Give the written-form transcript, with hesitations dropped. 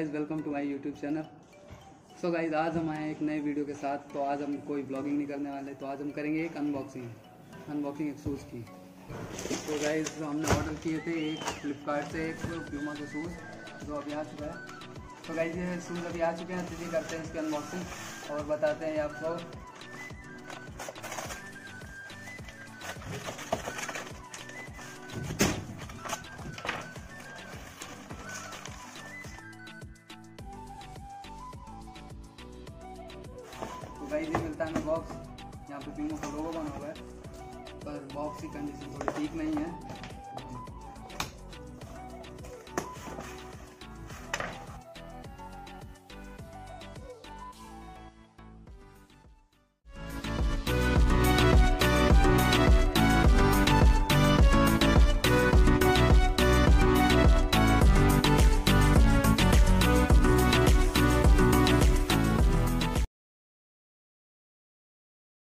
Guys welcome to my YouTube channel. So guys आज हम आए एक नए वीडियो के साथ। तो आज हम कोई ब्लॉगिंग नहीं करने वाले, तो आज हम करेंगे एक अनबॉक्सिंग एक शूज़ की। तो गाइज़ हमने ऑर्डर किए थे एक फ्लिपकार्ट से एक प्यूमा के शूज़ जो अभी आ चुका है। तो गाइज़ ये शूज़ अभी आ चुके हैं, तो करते हैं इसकी अनबॉक्सिंग और बताते हैं आपको। तो गाइस ये मिलता है हमें बॉक्स, यहाँ पे प्यूमा का लोगो बना हुआ है, पर बॉक्स की कंडीशन थोड़ी ठीक नहीं है।